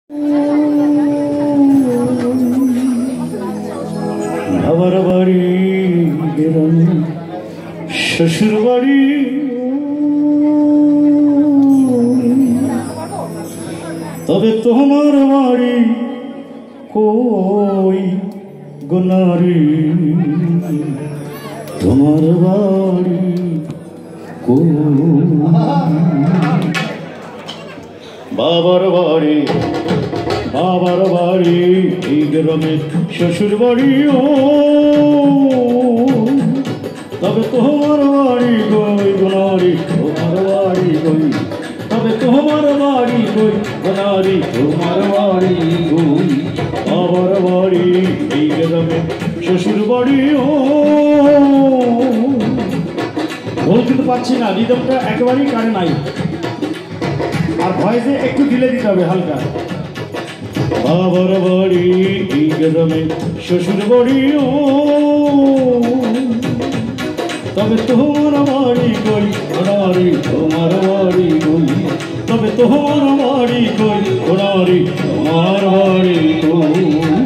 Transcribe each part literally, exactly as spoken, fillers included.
বাবার বাড়ি গেলাম শ্বশুর বাড়ি, তবে তোমার বাড়ি কই গোনারি, তোমার বাড়ি কই? বাবার বাড়ি বাবার বাড়ি এই গ্রামে শ্বশুর বাড়ি, ও তবে তোমার বাড়ি কই গোনারি, তোমার বাড়ি কই? তবে তোমার বাড়ি কই গোনারি, তোমার বাড়ি কই? বাবার বাড়ি এই গ্রামে শ্বশুর বাড়ি, ও বল কিন্তু পাচ্ছি না, রিদমটা একেবারেই কারে নাই, আর ভয়েসে একটু ঢিলে দিতে হবে হালকা। বাবার বাড়ি এই গ্রামে শ্বশুর বাড়ি, ও তবে তোমার বাড়ি কই গোনারি, তোমার বাড়ি কই? তবে তোমার বাড়ি কই গোনারি, তোমার বাড়ি কই?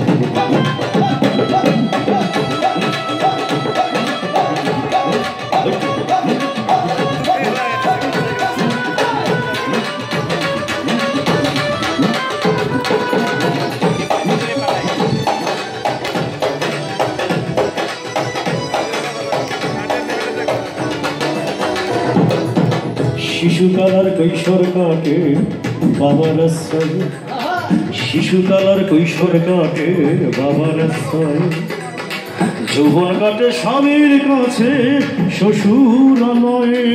শিশুকালার কৈশোর কাটে বাবার আশ্রয়, শিশুকালার কৈশোর কাটে বাবার আশ্রয়, যৌবন কাটে স্বামীর কাছে শ্বশুরালয়ে।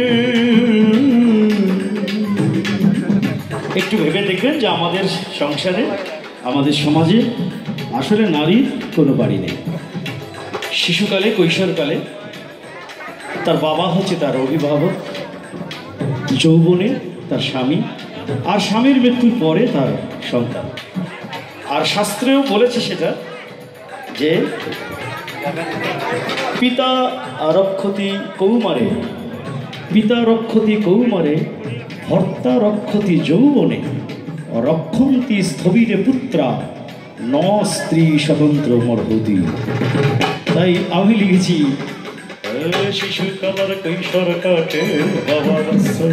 একটু ভেবে দেখবেন যে আমাদের সংসারে, আমাদের সমাজে আসলে নারীর কোনো বাড়ি নেই। শিশুকালে কৈশোরকালে তার বাবা হচ্ছে তার অভিভাবক, যৌবনে তার স্বামী, আর স্বামীর মৃত্যুর পরে তার সন্তান। আর শাস্ত্রেও বলেছে সেটা যে পিতা রক্ষতি কৌমারে, পিতা রক্ষতি কৌমারে, ভর্তা রক্ষতি যৌবনে, রক্ষন্তি স্থবিরে পুত্রা, ন স্ত্রী স্বতন্ত্র মর্হতি। তাই আমি লিখেছি শিশুকালার কৈশোর কাটে বাবার আশ্রয়,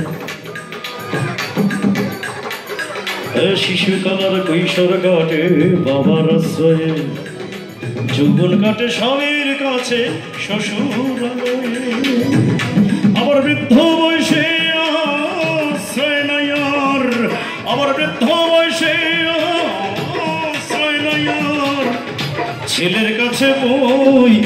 শিশুকালার কৈশোর কাটে বাবার আশ্রয়ে, যৌবন কাটে স্বামীর কাছে শ্বশুরালয়ে। আবার বৃদ্ধ বয়সে আশ্রয় নাই আর, আবার বৃদ্ধ বয়সে আশ্রয় নাই আর, ছেলের কাছে বই